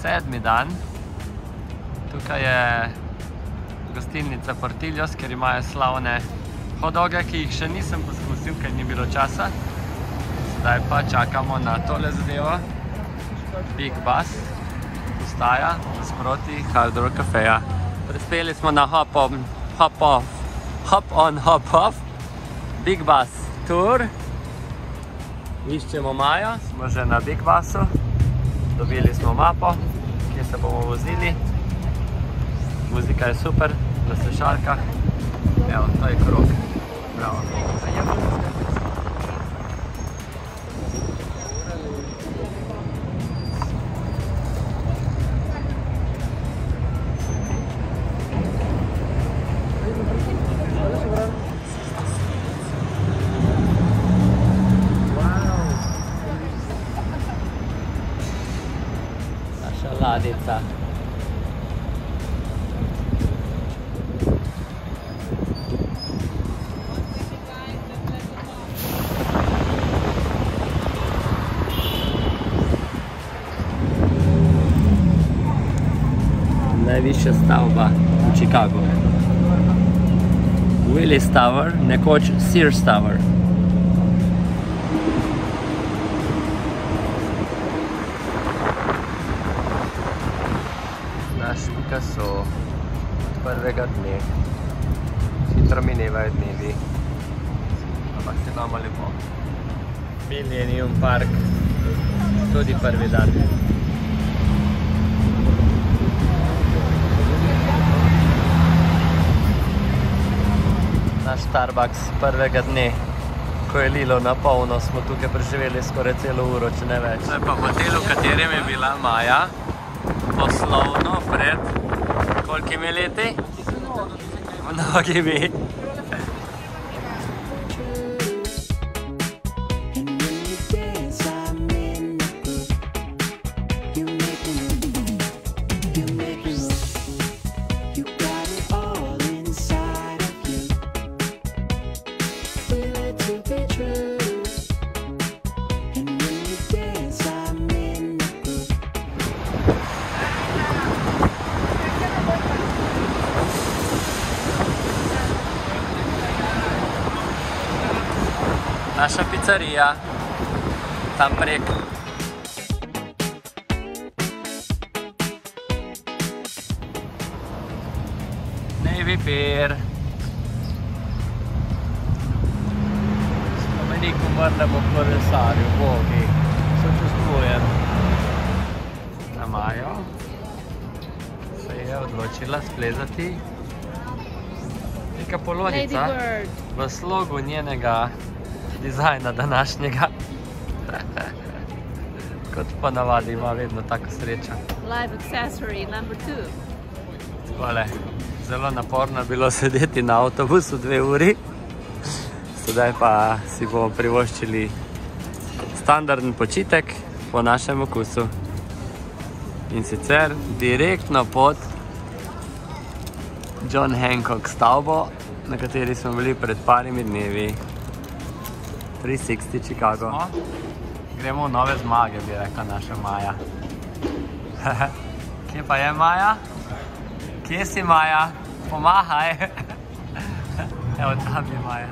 7. dan. Tukaj je gostilnica Portillos, kjer imajo slavne hot doge, ki jih še nisem poskusil, ker ni bilo časa. Zdaj pa čakamo na tole zadevo. Big Bus postaja nasproti Hard Rock Cafeja. Prispeli smo na Hop on, Hop off Big Bus tour. Iščemo Majo, smo že na Big Busu. Dobili smo mapo, kje se bomo vozili. Muzika je super, na slušalkah. Evo, to je krog. Bravo. Naša ladica. Najvišja stavba v Chicagu. Willis Tower, nekoč Sears Tower. Naš Picasso od prvega dne. Hitro minevajo dnevi. Ampak se imamo lepo. Millennium Park, tudi prvi dan. Naš Starbucks prvega dne, ko je lilo na polno, smo tukaj preživeli skoraj celo uro, če ne več. To je pa hotel, v katerem je bila Maja poslovno pred kolikimi leti? Mnogimi. Naša pizzerija, tam prek. Navy Pier. Spomenik umrlemu kolesarju, bogi, sočustvujem. Na Majo se je odločila splezati neka polonica v slogu njenega dizajna današnjega. Kot ponavadi ima vedno tako srečo. Live accessory number 2. Takole, zelo naporno bilo sedeti na avtobusu 2 uri. Sedaj pa si bomo privoščili standardni počitek po našem okusu. In sicer direktno pod John Hancock stavbo, na kateri smo bili pred parimi dnevi. 360 Chicago. Gremo v nove zmage, bi rekla naša Maja. Kje pa je Maja? Kje si Maja? Pomahaj! Evo, tam je Maja.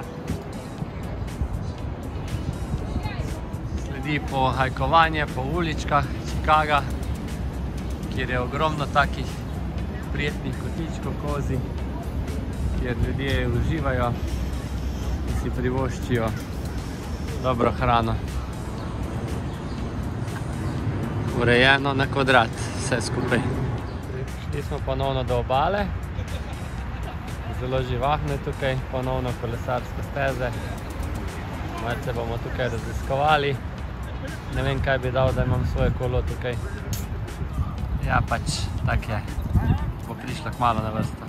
Sledi pohajkovanje po uličkah Chicaga, kjer je ogromno takih prijetnih kotičkov kozi, kjer ljudje uživajo in si privoščijo dobro hrano. Urejeno na kvadrat, vse skupaj. Šli smo ponovno do obale. Zelo živahno je tukaj, ponovno kolesarske steze. Malce bomo tukaj raziskovali. Ne vem, kaj bi dal, da imam svoje kolo tukaj. Ja, pač, tak je. Bo prišla kmalu na vrsto.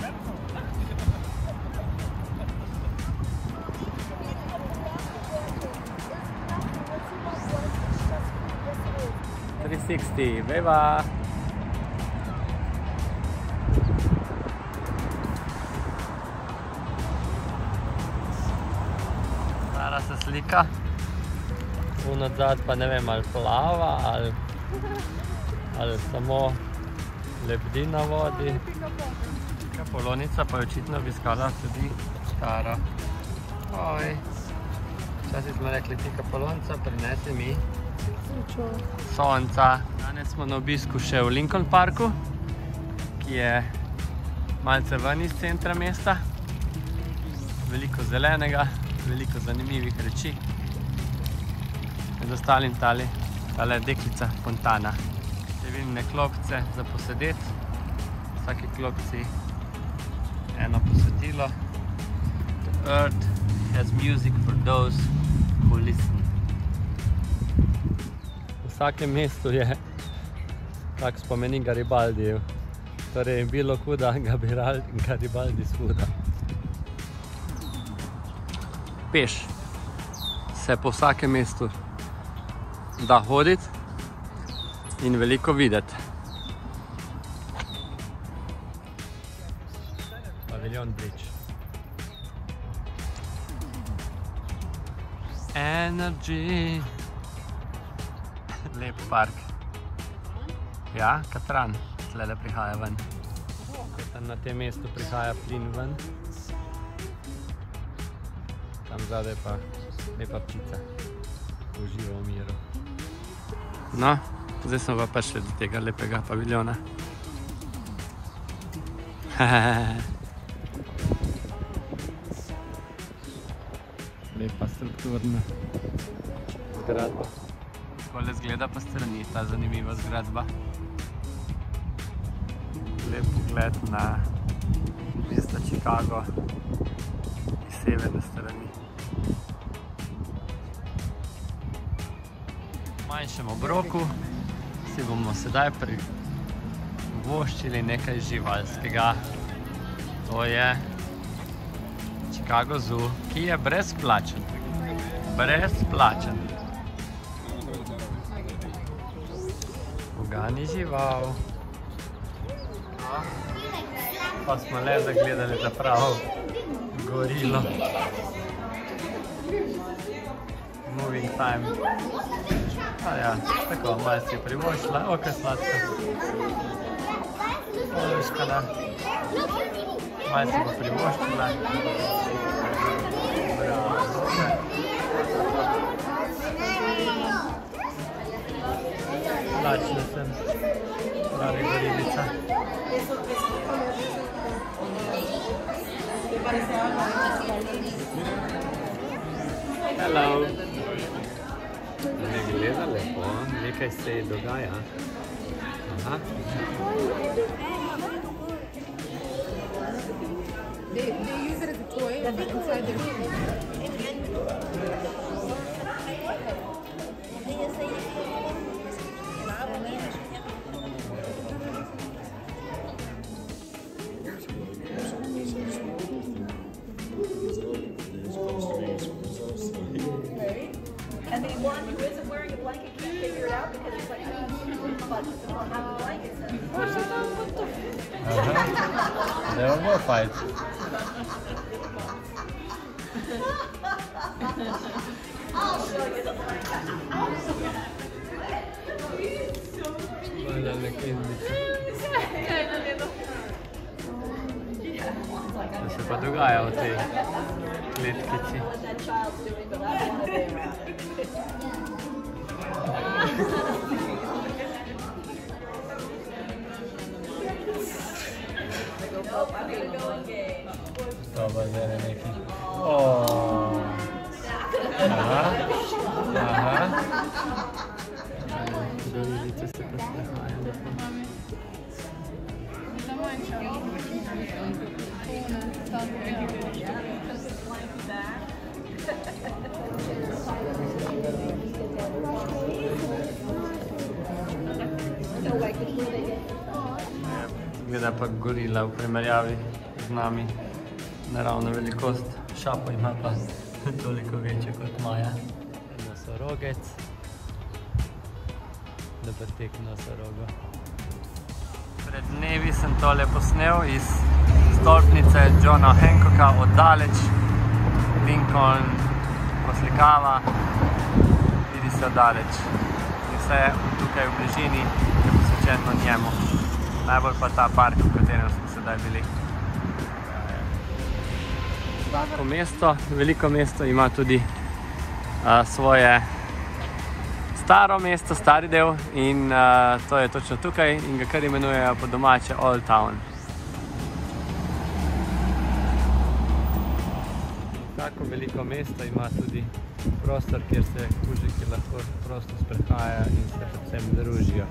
Beba! Stara se slika. Tu nadzad pa ne vem, ali plava, ali samo lebdi na vodi. Polonica pa je očitno obiskala tudi Tara. Oj, včasih smo rekli, tika Polonca, prinesi mi sonca. Danes smo na obisku še v Lincoln Parku, ki je malce ven iz centra mesta. Veliko zelenega, veliko zanimivih reči. Med ostalim tale deklica fontana. Številne klopce za posedeti. Vsaki klopci eno posvetilo. The earth has music for those who listen. V vsakem mestu je tak spomenik Garibaldijev. Torej, bilo huda, Garibaldi shuda. Peš se po vsakem mestu da hoditi in veliko videti. Pavilion Bridge. Energy. Lep park. Ja, katran tlele prihaja ven. Tam na tem mestu prihaja plin ven. Tam zadaj pa lepa ptica. Uživa v miru. No, zdaj smo pa prišli do tega lepega paviljona. Lepa strukturna zgradba. Takole zgleda pa strani ta zanimiva zgradba. Lep pogled na mesto Chicago iz severne strani. V manjšem obroku si bomo sedaj privoščili nekaj živalskega. To je Chicago Zoo, ki je brezplačen. Brezplačen. Ugani žival. Pa smo le zagledali zapravo gorilo. Moving time. Pa ja, tako, malo si privoščila. O, kaj sladka. Oluškana. Malo si bo privoščila. Bravo. Lačna sem. Pravi gorilica. Hello. Ne gleda lepo, nekaj se dogaja. Aha. They use it as a toy inside their food. And the one who isn't wearing a blanket can't figure it out because it's like, but the one without the blanket says, There were more fights. I'll show you the To se pa dogaja v tej kletkici. what that child's doing, but that's why they're I'm gonna go engage. To pa zdaj neki. Oooo. Aha. Aha. Gorilice se pa sprehajajo lepo. Gleda pa gorila v primerjavi z nami. Naravna velikost. Šapo ima pa toliko večje kot Maja. Nosorogec. Dober tek nosoroga. Pred dnevi sem tole posnel iz stolpnice Johna Hancocka oddaleč. Lincoln poslikava, vidi se oddaleč. In vse tukaj v bližini je posvečeno njemu. Najbolj pa ta park, v katerem smo sedaj bili. Tako mesto, veliko mesto ima tudi svoje staro mesto, stari del in to je točno tukaj in ga kar imenujejo po domače Old Town. Tako veliko mesto ima tudi prostor, kjer se kužiki lahko prosto sprehajajo in se predvsem družijo.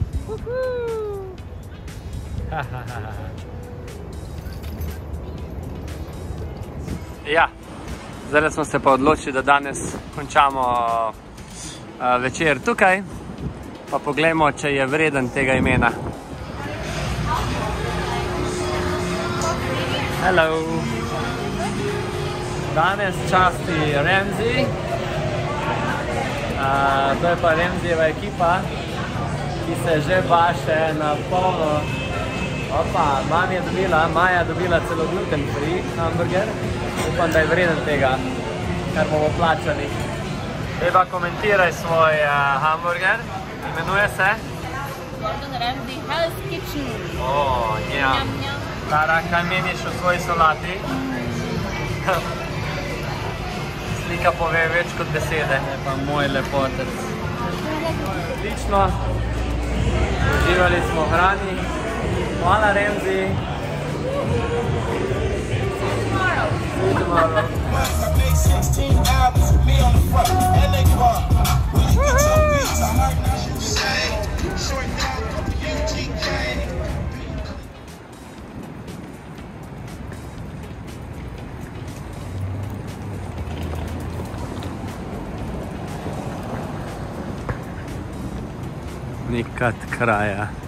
Ja, zdaj smo se pa odločili, da danes končamo večer tukaj, pa poglejmo, če je vreden tega imena. Hello! Danes časti Ramsey. To je pa Ramseyjeva ekipa, ki se že baše na polno. Opa, Maja je dobila celo gluten-free hamburger. Upam, da je vreden tega, kar bomo plačali. Eva, komentiraj svoj hamburger. Imenuje se? Gordon Ramsay Hell's Kitchen. Ja. Tara, kaj meniš o svoji solati? Slika pove več kot besede. Je pa moj lepotec. Odlično. Uživali smo v hrani. Hvala, Ramsey. See you tomorrow. Nikad kraja.